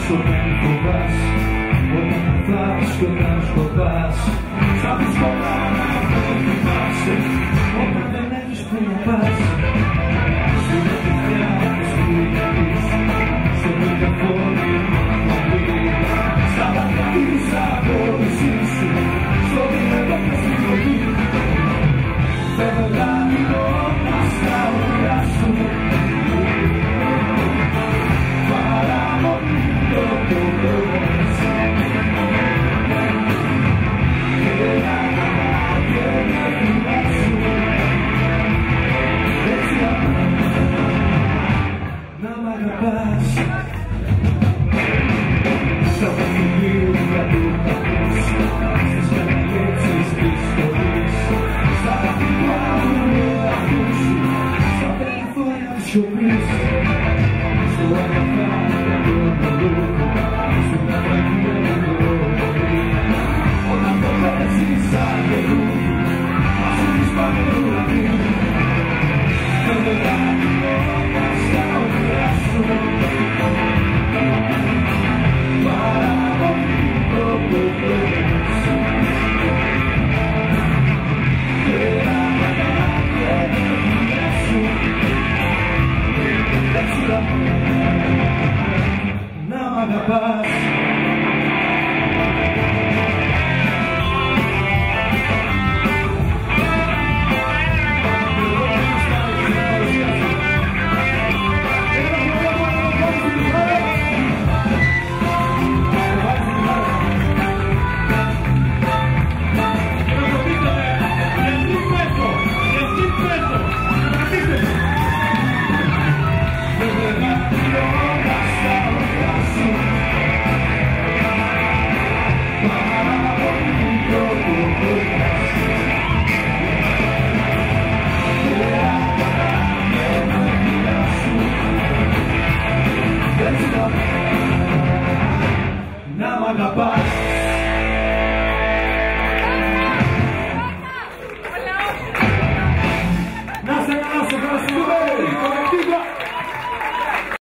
πόσο με φοβάς, όταν αθλάς και όταν σκοτάς. Στα δύσκολα να μην θυμάσαι, όταν δεν έχεις που να πας. Στην επιτυχία της πουλικής, στο μικροφόνι μαγνή, στα βαθιά της απόδυσής σου, στο δυνατό και στη ζωή. Φεύγα μιλώνα στα όνειρά σου, παραμονή το κομμάτς. Και να θυμάσου, έτσι να μ' αγαπάς. Στα παιχνίδια του κακούς, στις καναλέξεις της στολής, στα βαθιά του εαυτού σου, στα περιθώρια της σιωπής.